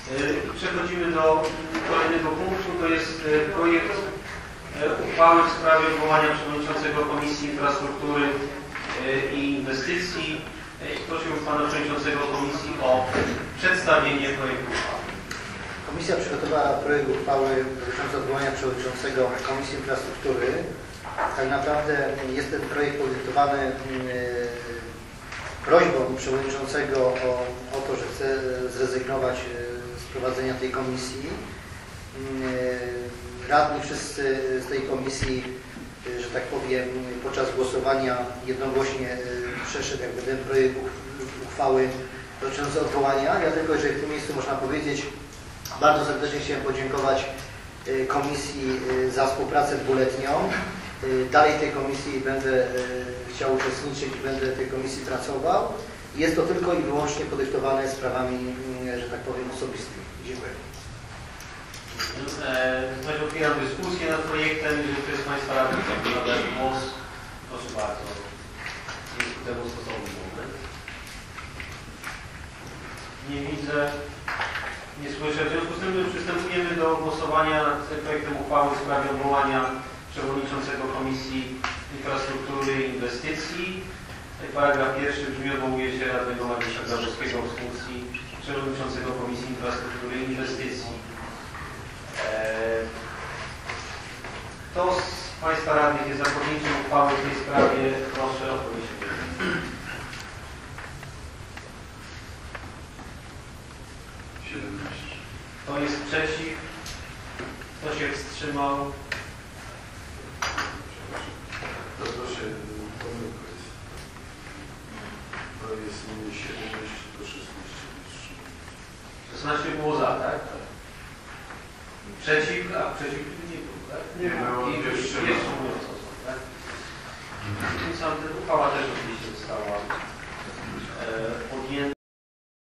Przechodzimy do kolejnego punktu. To jest projekt uchwały w sprawie odwołania przewodniczącego Komisji Infrastruktury i Inwestycji. Prosiłbym pana przewodniczącego Komisji o przedstawienie projektu uchwały. Komisja przygotowała projekt uchwały dotyczący odwołania przewodniczącego Komisji Infrastruktury. Tak naprawdę jest ten projekt podyktowany prośbą przewodniczącego o to, że chce zrezygnować z prowadzenia tej komisji. Radni wszyscy z tej komisji, że tak powiem, podczas głosowania jednogłośnie przeszedł jakby ten projekt uchwały dotyczący odwołania. Ja tylko, jeżeli w tym miejscu można powiedzieć, bardzo serdecznie chciałem podziękować komisji za współpracę dwuletnią. Dalej w tej komisji będę chciał uczestniczyć i będę w tej komisji pracował. Jest to tylko i wyłącznie podyktowane sprawami, że tak powiem, osobistymi. Dziękuję. Otwieram dyskusję nad projektem. Jeżeli ktoś z Państwa radnych chce zabrać głos, proszę bardzo. Jest ku temu stosowny moment. Nie widzę, nie słyszę. W związku z tym przystępujemy do głosowania nad projektem uchwały w sprawie odwołania przewodniczącego Komisji Infrastruktury i Inwestycji. Paragraf pierwszy brzmi: odwołuje się radnego Mariusza Grabowskiego z funkcji przewodniczącego Komisji Infrastruktury i Inwestycji. Kto z Państwa radnych jest za podjęciem uchwały w tej sprawie? Proszę o podniesienie ręki. 17. Kto jest przeciw? Kto się wstrzymał? To proszę, pomyłka jest. To jest nie 17, to 16. 16 było za, tak? Przeciw? A przeciw nie było, tak? Nie było. I jeszcze mówiąc o tym, tak? Tym samym uchwała też oczywiście została